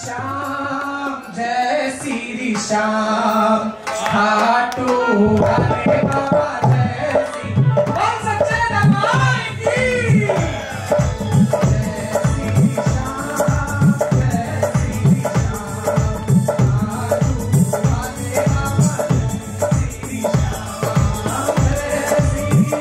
श्याम जय श्री श्याम खाटू वाले बाबा जय श्री बोल सच्चे दरबार की जय श्री श्याम जय श्री श्याम खाटू वाले बाबा जय श्री श्याम जय श्री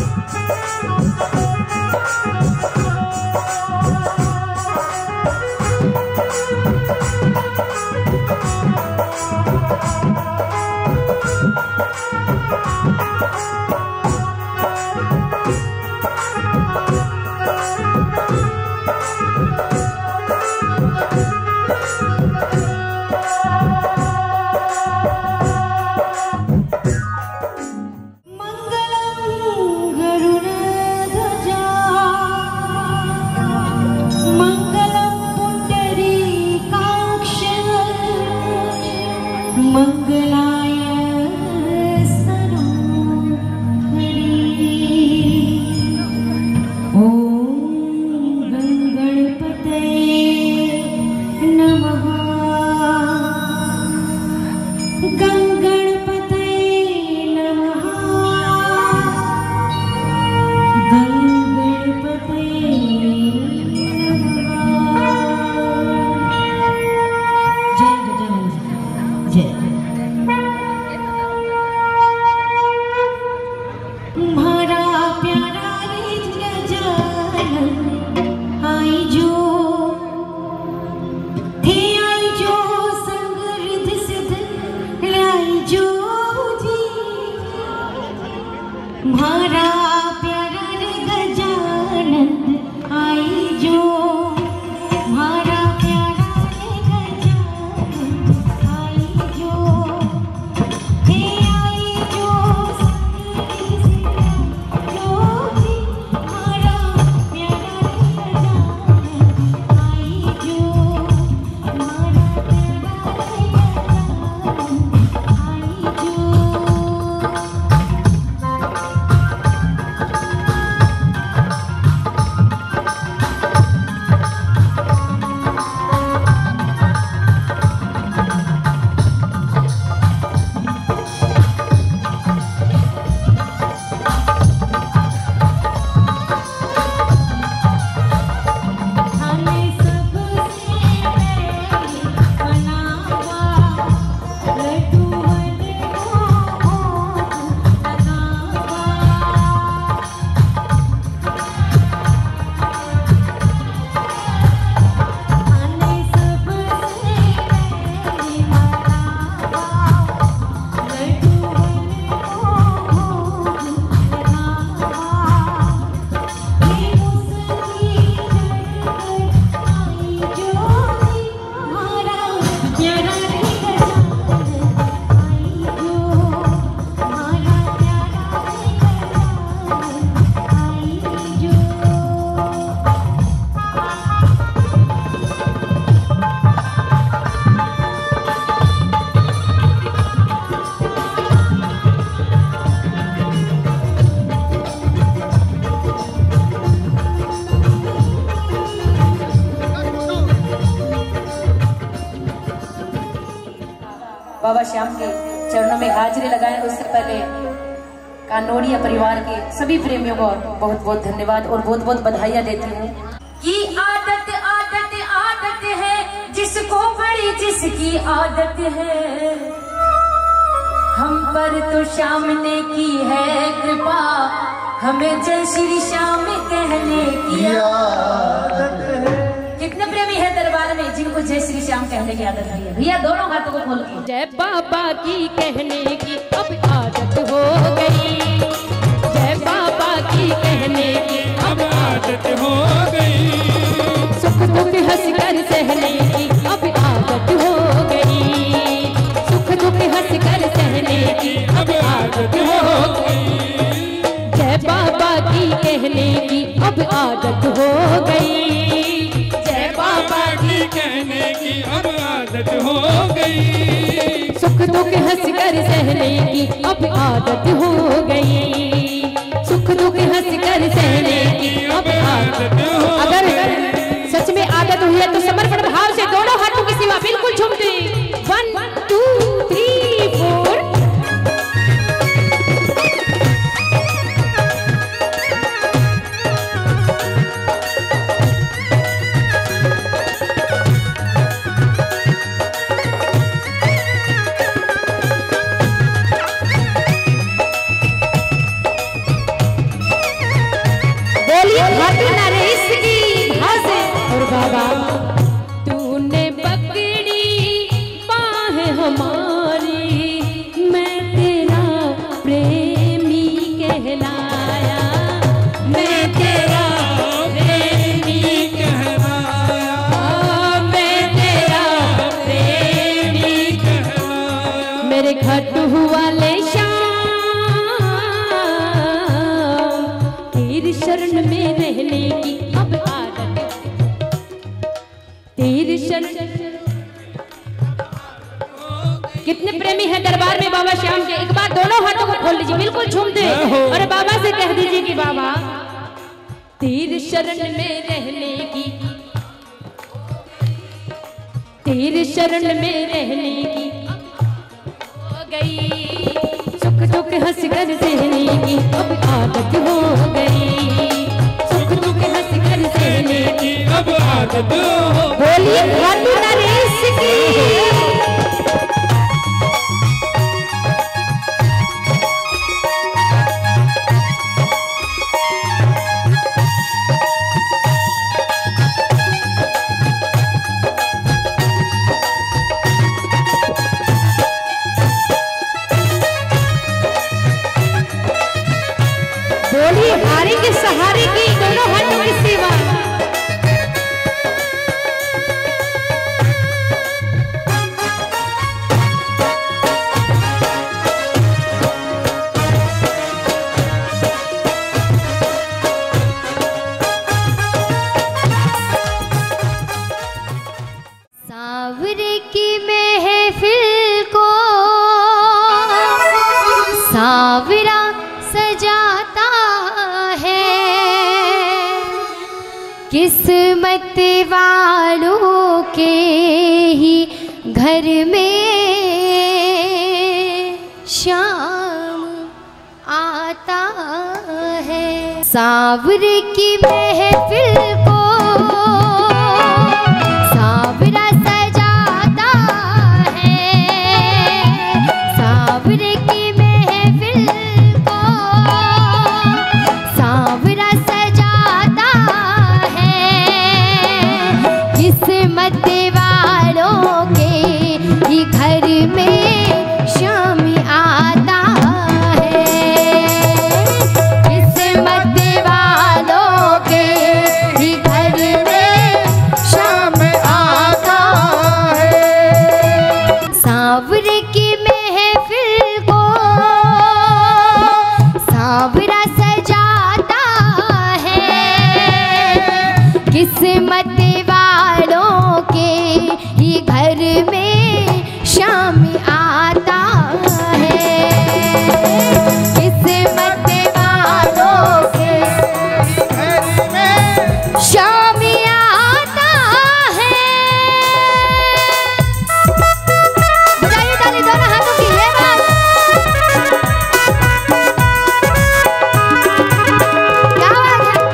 बाबा श्याम के चरणों में हाजिरी लगाएं। उससे पहले कानोड़िया परिवार के सभी प्रेमियों को बहुत बहुत धन्यवाद और बहुत बहुत बधाइयां देती हूँ। की आदत आदत आदत है जिसको बड़ी जिसकी आदत है, हम पर तो श्याम ने की है कृपा, हमें जय श्री श्याम कहने की आदत है। कितने प्रेमी है दरबार में जिनको जय श्री श्याम कहने की आदत है? भैया दोनों हाथों को खोल के जय बाबा की कहने की अब आदत हो गई, जय बाबा की कहने की अब आदत हो गई, सुख दुख हंस कर सहने की अब आदत हो गई, सुख दुख हंस कर सहने की अब आदत हो गई, जय बाबा की कहने की अब आदत हो गई, जय बाबा की कहने की अब आदत हो गई, सुख दुख हंस कर सहने की अब आदत हो गई, सुख दुख हंस कर सहने की अब आदत हो गई। अगर सच में आदत हुई है तो समर्पण भाव से दोनों हाथों की सिवा बिल्कुल झुक दे। 1 2 3 4। प्रेमी है दरबार में बाबा श्याम के, एक बार दोनों हाथों को खोल लीजिए, बिल्कुल झूमते और बाबा से कह दीजिए कि बाबा तेरे शरण में रहने की, तेरे शरण में रहने की हो गई, सुख दुख हंस कर सहने की अब आदत हो गई, सुख दुख हंस कर सहने की अब आदत हो। बोलिए खाटू नरेश की। बोलिए हारे के सहारे की दोनों हाथों की सेवा। सावरे की महफिल को सावरा सजाता है, किस्मत वालों के ही घर में शाम आता है। सावरे की महफिल को सावरा सजाता है, सावरे की महफिल को सावरा सजाता है, किस्मत वालों के ही घर में शाम आता है, किस्मत वालों के ही घर में शाम आता है। सावरे की महफिल को सावरा सजाता है, किस्मत वालों के ही घर में शाम आता है, किस्मत वालों के घर में शाम आता है। बजाइए ताली दोनों हाथों की, ये बात क्या बात है।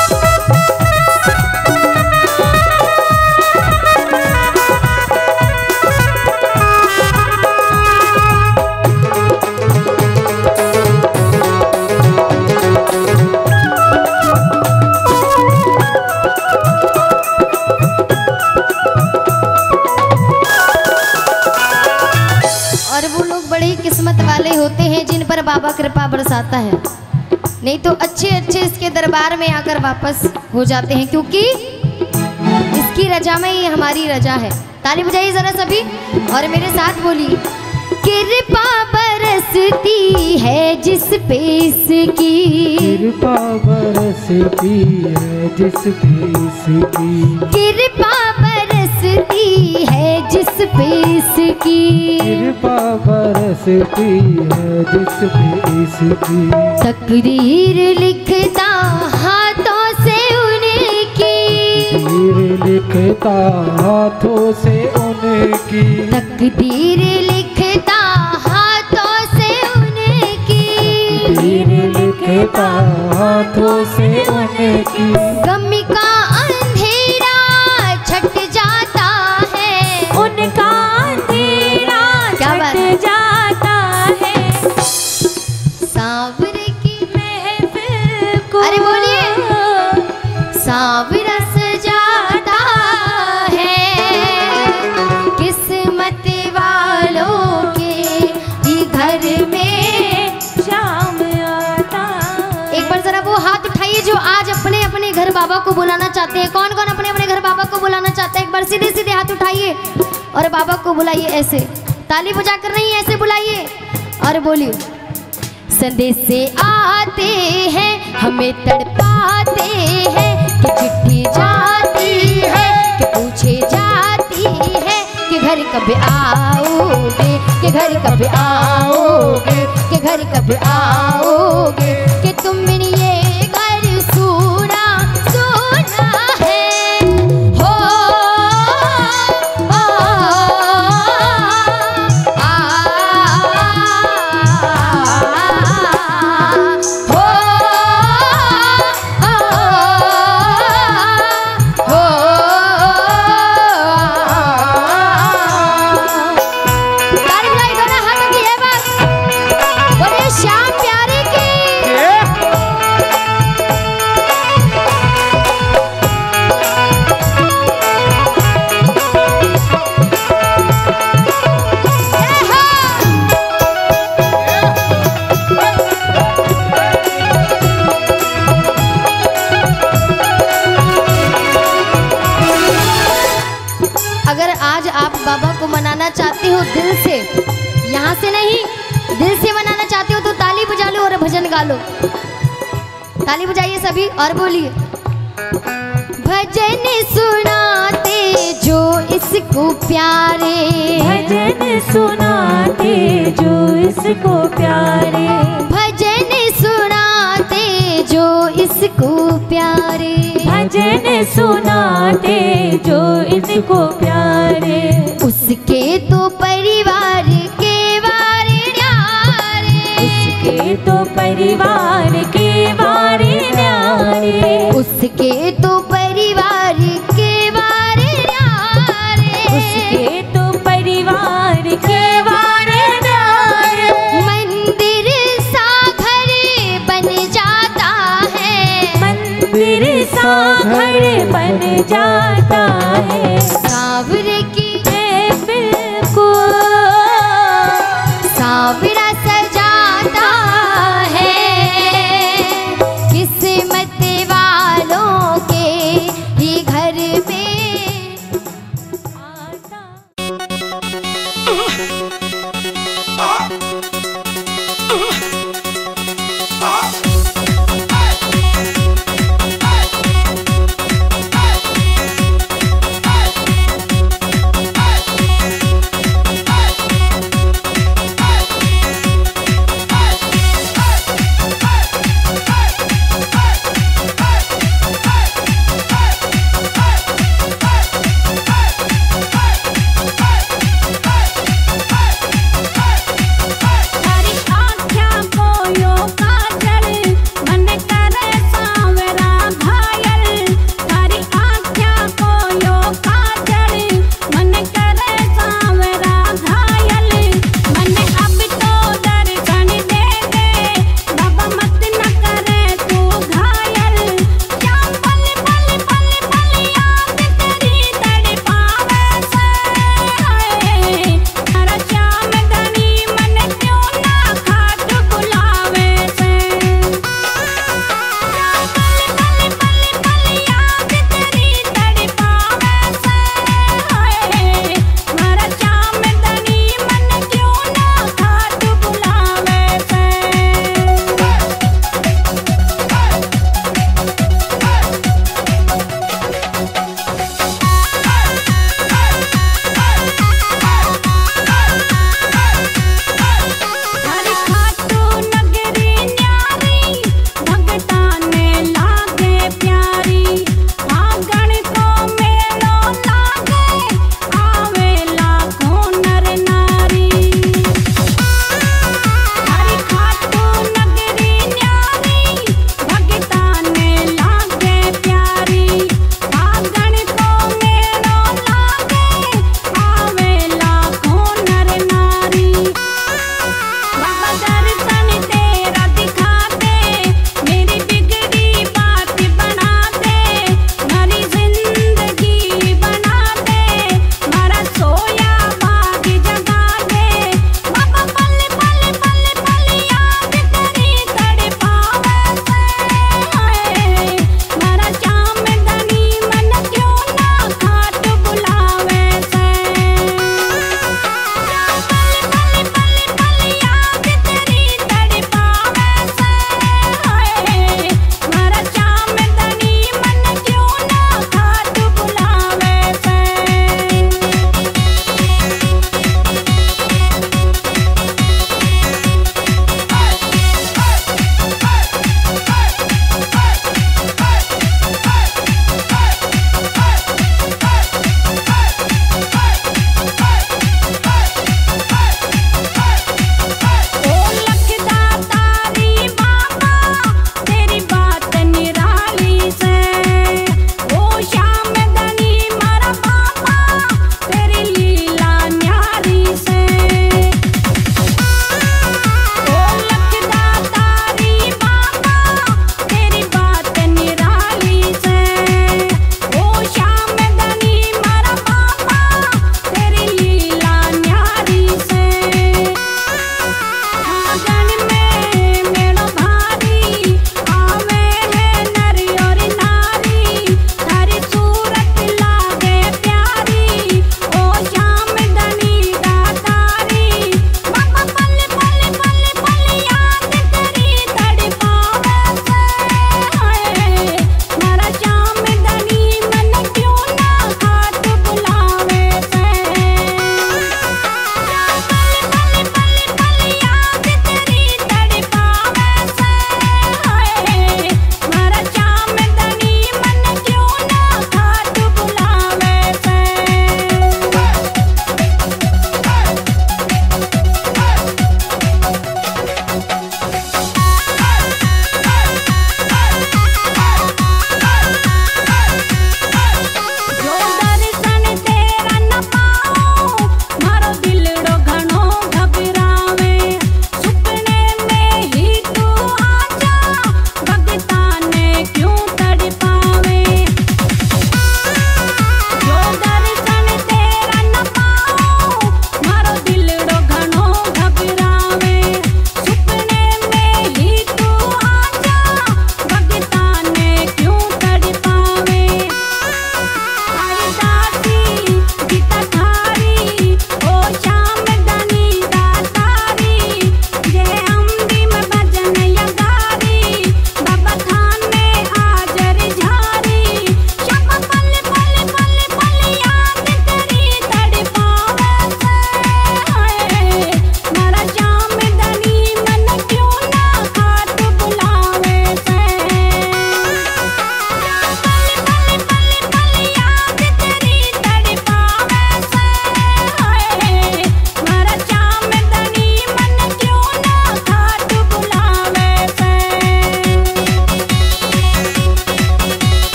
और वो लोग बड़े ही किस्मत वाले होते हैं जिन पर बाबा कृपा बरसाता है, नहीं तो अच्छे अच्छे इसके दरबार में आकर वापस हो जाते हैं, क्योंकि इसकी रजा में ही हमारी रजा है। ताली बजाइए जरा सभी और मेरे साथ बोलिए। कृपा बरसती है जिस पे इसकी, कृपा बरसती है जिस पे इसकी, कृपा बरसती है जिस पे इसकी, कृपा बरसती है जिस पे इसकी, तकदीर लिखता हाथों से उनकी, तकदीर लिखता हाथों से उनकी, तकदीर लिखता हाथों से उनकी, तकदीर लिखता हाथों से उनकी, गम का अंधेरा छट जाता है, उनका अंधेरा क्या बात है? छट जाता है। सावरे की महफिल को अरे बोलिए। सावरा सजाता है, किस्मत वालों के ही घर में शाम आता। एक बार जरा वो हाथ उठाइए जो आज अपने अपने घर बाबा को बुलाना चाहते हैं। कौन कौन अपने अपने घर बाबा को बुलाना चाहते हैं? एक बार सीधे सीधे हाथ उठाइए और बाबा को बुलाइए, ऐसे ताली बजाकर नहीं, ऐसे बुलाइए और बोलिए। संदेश से आते हैं हमें तड़पाते हैं, कि चिट्ठी जाती है कि पूछे जाती है कि घर कब आओगे, कि कि घर कब आओगे, कि घर कब आओगे, कि तुम बिन ये घर सूना सूना है। हो अगर आज आप बाबा को मनाना चाहते हो दिल से, यहाँ से नहीं, दिल से मनाना चाहते हो तो ताली बजा लो और भजन गा लो। ताली बजाइए सभी और बोलिए। भजन सुनाते जो इसको प्यारे, भजन सुनाते जो इसको प्यारे, भजन सुनाते जो इसको प्यारे, भजन सुनाते जो इसको प्यारे, उसके तो परिवार के वार न्यारे, उसके तो परिवार के वार न्यारे, उसके तो परिवार के वार न्यारे, उसके तो परिवार के वार न्यारे। मंदिर सा घर बन जाता है, मंदिर सा घर बन जाता है, सावरे की बिल्कुल सावरा सजाता है, किस्मत वालों के ही घर में आता।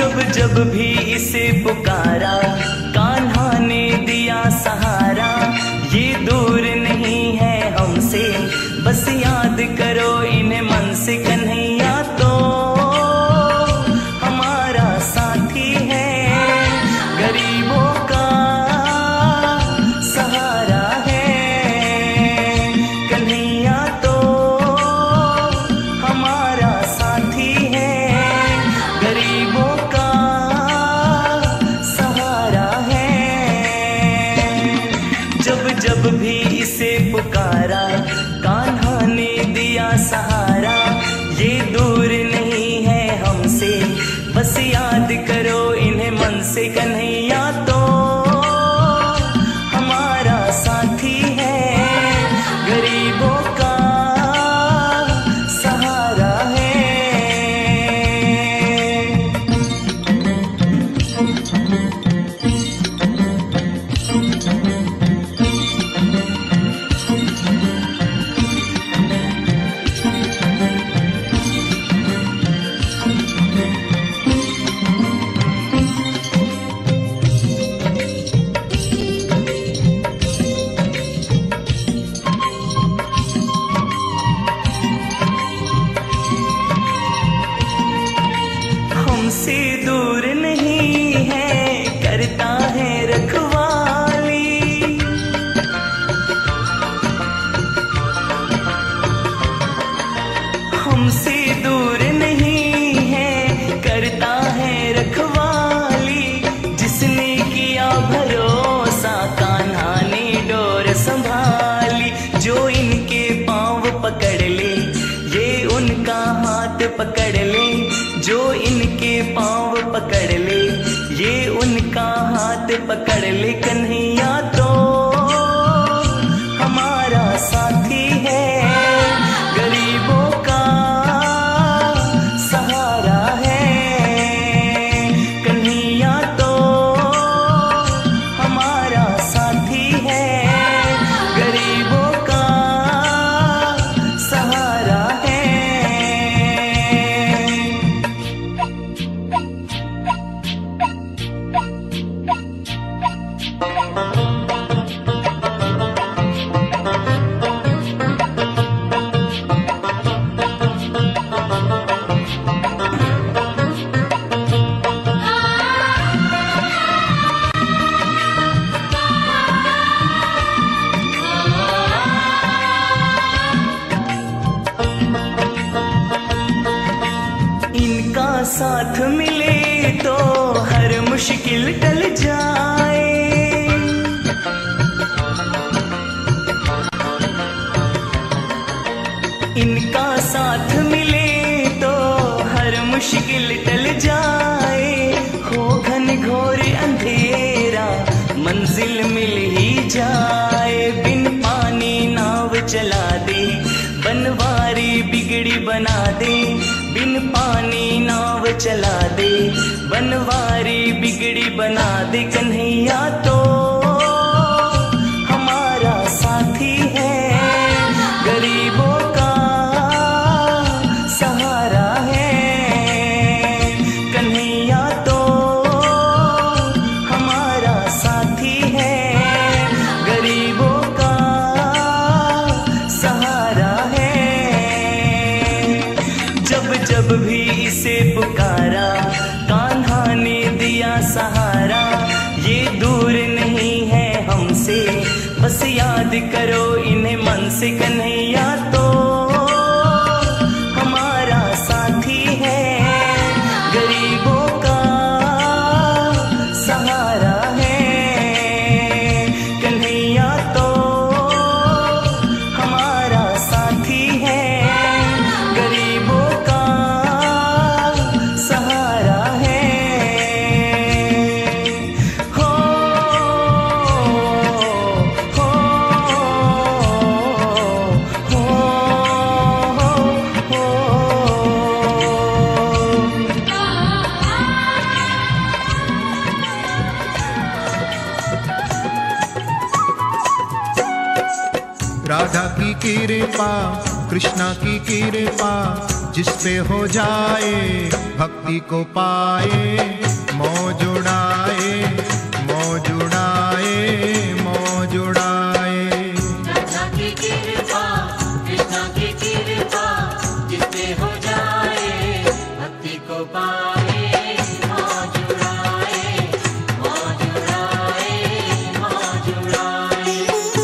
जब जब भी इसे पुकारा कान्हा ने दिया सहारा। ये दूर नहीं है हमसे, बस याद करो इन्हें मन से। कन्हैया तो हमारा साथी है, गरीबों का सहारा है। कन्हैया तो हमारा साथी है, गरीबों का सहारा है। जब जब भी इसे पुकारा कान्हा ने दिया सहारा। ये दूर नहीं है हमसे, बस याद करो इन्हें मन से। कन्हैया तो हमारा साथी है, गरीबों का सहारा है। हमसे दूर नहीं है, करता है रखवाली। हमसे दूर नहीं है, करता है रखवाली। जिसने किया भरोसा कान्हा ने डोर संभाली। जो इनके पाँव पकड़ ले, ये उनका हाथ पकड़ ले। जो इनके पाँव पकड़ ले, ये उनका हाथ पकड़ ले। कन्हैया तो हमारा साथी है, गरीबों का सहारा है। कन्हैया तो हमारा साथी है, गरीबों का सहारा है। इनका साथ मिले तो हर मुश्किल टल जाए। इनका साथ मिले तो हर मुश्किल टल जाए। हो घन घोर अंधेरा मंजिल मिल ही जाए। बिन पानी नाव चला दे, बनवारी बिगड़ी बना दे। बिन पानी नाव चला दे, बनवारी बिगड़ी बना दे। कन्हैया तो हमारा साथी है, गरीबों का सहारा है। कन्हैया तो हमारा साथी है, गरीबों का सहारा है। जब जब भी इसे पुकारा कान्हा ने दिया सहारा। ये दूर नहीं है हमसे, बस याद करो इन्हें मन से। कन्हैया तो हमारा साथी है, गरीबों का सहारा है। कन्हैया तो हमारा साथी है, गरीबों का सहारा है। हो राधा की कृपा, कृष्णा की कृपा, जिस पे हो जाए भक्ति को पाए, मौज उड़ाए मौज उड़ाए मौज उड़ाए। कृष्णा की कृपा जिस पे हो जाए भक्ति को पाए, मौज उड़ाए मौज उड़ाए मौज उड़ाए।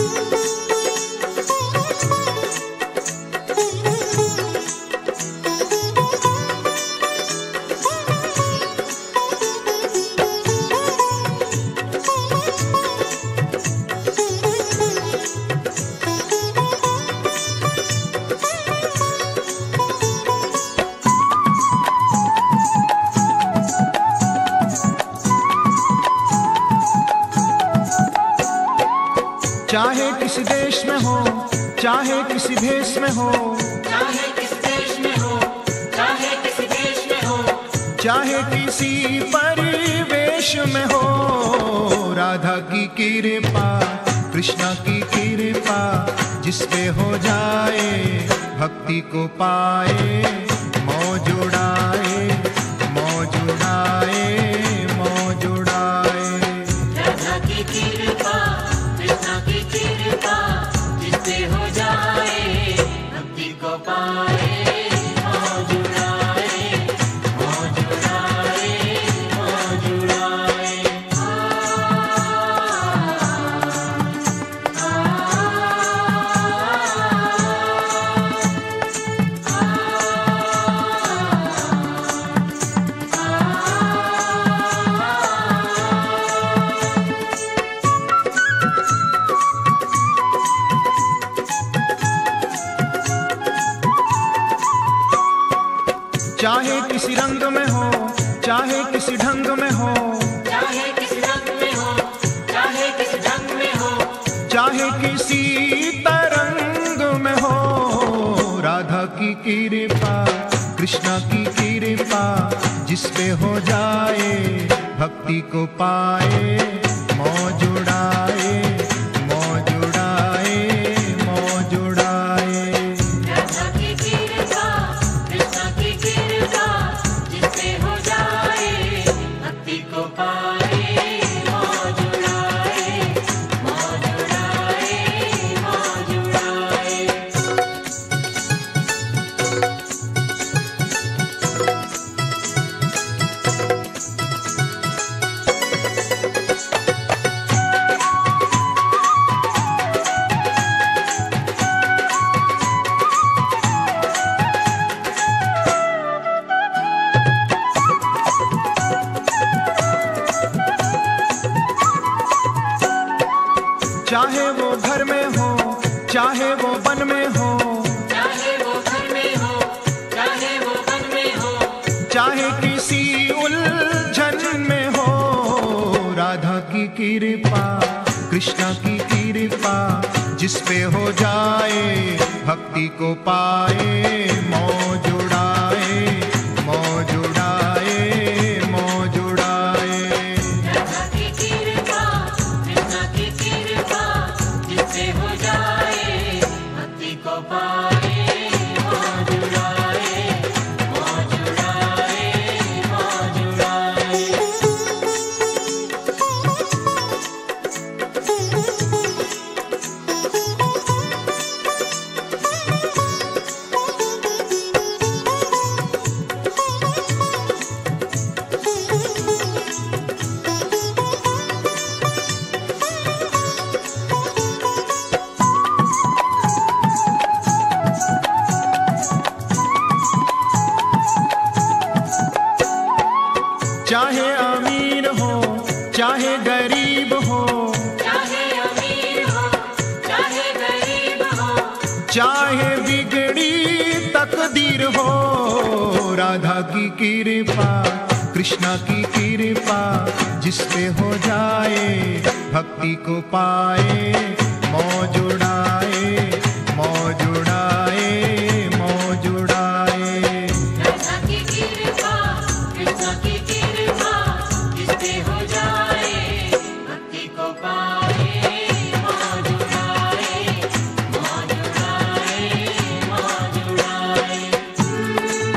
चाहे किसी देश में हो, चाहे किसी भेष में हो, चाहे किस देश में हो, चाहे किस देश में हो, चाहे किसी परिवेश में हो, राधा की कृपा कृष्णा की कृपा जिस पे हो जाए भक्ति को पाए, मौज उड़ाए मौज उड़ाए मौज उड़ाए। राधा की कृपा कृष्णा की कृपा जिस पे हो जाए भक्ति को पाए, मौज उड़ाए मौज उड़ाए मौज उड़ाए। चाहे किसी रंग में हो, चाहे किसी ढंग में हो, चाहे किस रंग में हो, चाहे किस ढंग में हो, चाहे किसी तरंग में हो, राधा की कृपा कृष्णा की कृपा जिस पे हो जाए भक्ति को पाए, मौज उड़ाए मौज उड़ाए मौज उड़ाए। राधा की कृपा कृष्णा की कृपा जिस पे हो जाए भक्ति को पाए, मौज उड़ाए मौज उड़ाए मौज उड़ाए। चाहे वो घर में हो, चाहे वो वन में हो, चाहे वो घर में हो, चाहे वो वन में हो, चाहे किसी उलझन में हो, राधा की कृपा कृष्णा की कृपा जिस पे हो जाए भक्ति को पाए, मौज उड़ाए मौज उड़ाए मौज उड़ाए। राधा की कृपा कृष्णा की कृपा जिस पे हो जाए भक्ति को पाए, मौज उड़ाए मौज उड़ाए मौज उड़ाए। चाहे अमीर हो, चाहे गरीब हो, चाहे अमीर हो, चाहे गरीब हो, चाहे बिगड़ी तकदीर हो, राधा की कृपा कृष्णा की कृपा जिस पे हो जाए भक्ति को पाए, मौज उड़ाए मौज उड़ाए मौज उड़ाए। राधा की कृपा कृष्णा की कृपा जिस पे हो जाए भक्ति को पाए, मौज उड़ाए मौज उड़ाए मौज उड़ाए।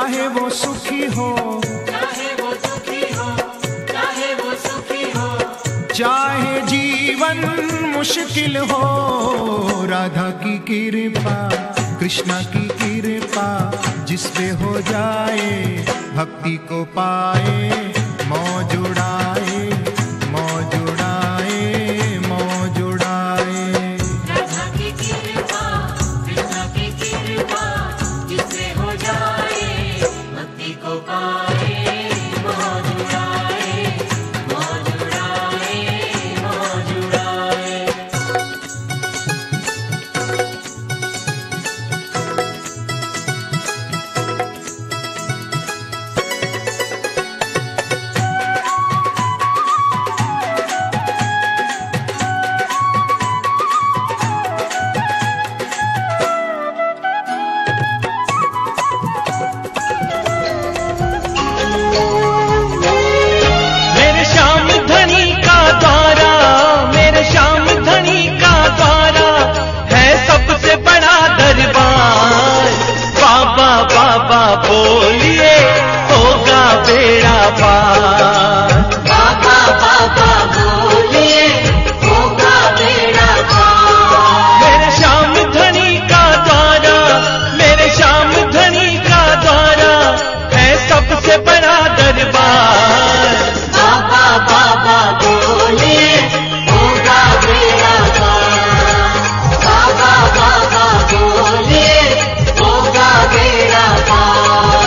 चाहे वो सुखी हो, चाहे जीवन मुश्किल हो, राधा की कृपा, कृष्णा की कृपा जिस पे हो जाए, भक्ति को पाए, मौज उड़ाए, मौज उड़ाए, मौज उड़ाए। राधा की कृपा, कृष्णा की कृपा जिससे हो जाए, भक्ति को पाए, मौज उड़ाए, मौज उड़ाए, मौज उड़ाए। मेरे श्याम धनी का द्वारा, मेरे श्याम धनी का द्वारा है सबसे बड़ा दरबार। बाबा बाबा बोलिए होगा बेड़ा पार। बाबा बाबा बोलिए होगा बेड़ा पार। मेरे श्याम धनी का द्वारा, मेरे श्याम धनी का द्वारा है सबसे बड़ा दरबार। बाबा बाबा बोलिए होगा बेड़ा पार। बाबा बाबा बोलिए होगा बेड़ा पार।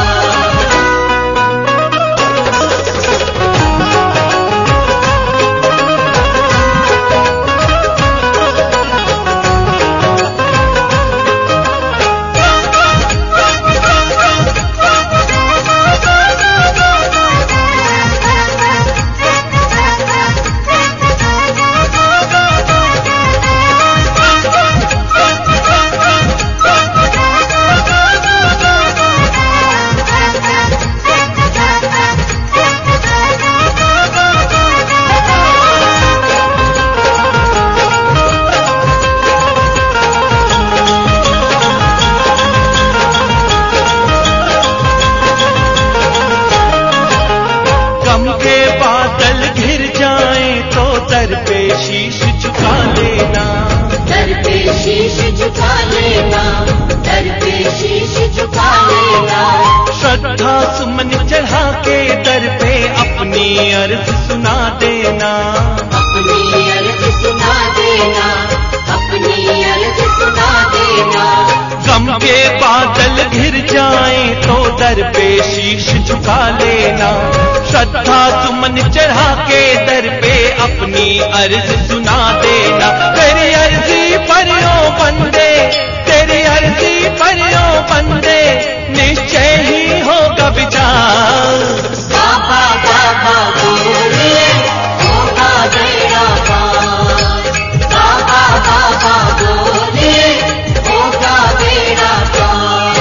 गम के बादल घिर जाएं तो दर पे शीश झुका लेना। दर पे शीश झुका लेना, दर पे शीश झुका लेना। श्रद्धा सुमन चढ़ा के दर पे अपनी अर्ज सुना देना। अपनी अर्ज सुना देना, अपनी अर्ज सुना देना। गम के बादल घिर जाएं तो दर पे शीश झुका लेना। श्रद्धा सुमन चढ़ा के दर पे अपनी अर्ज सुना देना। तेरी अर्जी पर ओ बंदे, तेरी अर्जी पर ओ बंदे निश्चय ही होगा विचार। बाबा बाबा बोलिए होगा बेड़ा पार। बाबा बाबा बोलिए होगा बेड़ा पार।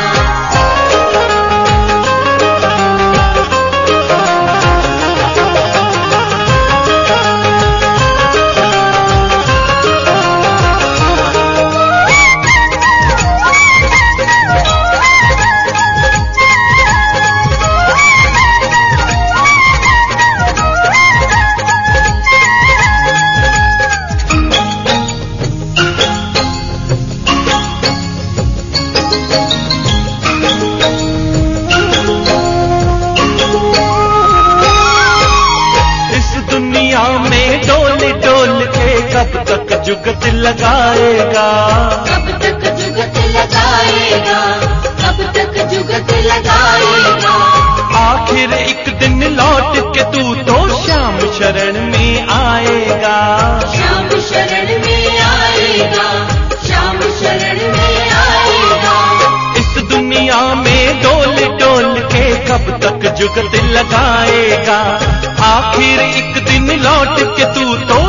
इस दुनिया में डोल डोल के कब तक जुगत लगाएगा। कब तक जुगत लगाएगा, कब तक जुगत लगाएगा। आखिर एक दिन लौट के तू तो श्याम शरण में आएगा। श्याम शरण में आएगा, श्याम शरण में आएगा। इस दुनिया में डोल डोल के कब तक जुगत लगाएगा। आखिर एक दिन लौट के तू तो